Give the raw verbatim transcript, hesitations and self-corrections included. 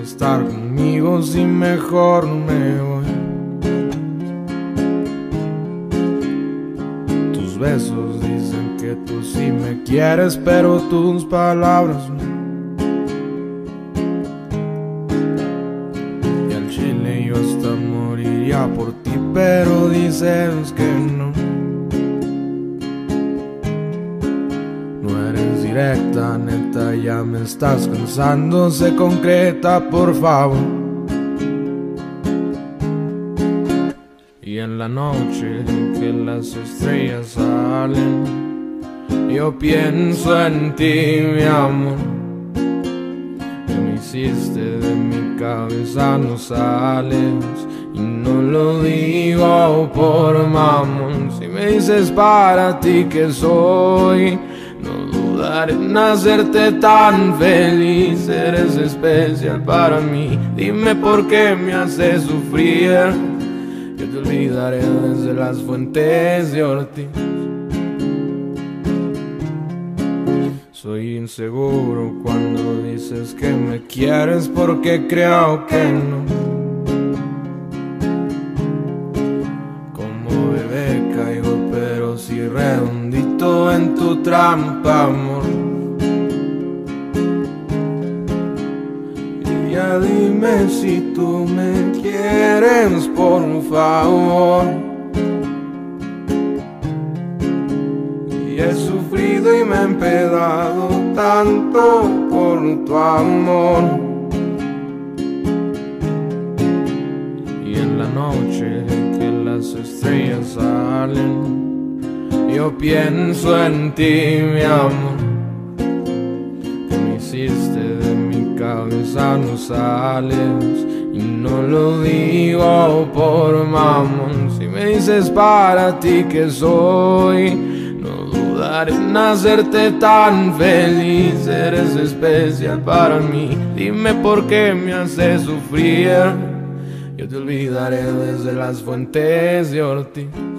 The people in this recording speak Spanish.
estar conmigo si mejor no me voy. Tus besos dicen que tú sí me quieres, pero tus palabras no. Y al chile yo hasta moriría por ti, pero dices que no. No eres directa, neta, ya me estás cansando. Sé concreta, por favor. Y en la noche que las estrellas salen, yo pienso en ti, mi amor. Que me hiciste de mi cabeza, no sales. Y no lo digo por mamón. Si me dices para ti que soy, no dudaré en hacerte tan feliz. Eres especial para mí. Dime por qué me haces sufrir. Yo te olvidaré desde las fuentes de Ortiz. Soy inseguro cuando dices que me quieres, porque creo que no. Como bebé caigo, pero sí redondito en tu trampa, amor. Y ya dime si tú me quieres, por favor. Y he sufrido y me he empedado tanto por tu amor. Y en la noche que las estrellas salen, yo pienso en ti, mi amor. Que me hiciste de mi cabeza, no sales. Y no lo digo por mamón. Si me dices para ti que soy, no dudaré en hacerte tan feliz. Eres especial para mí. Dime por qué me haces sufrir. Yo te olvidaré desde las fuentes de Ortiz.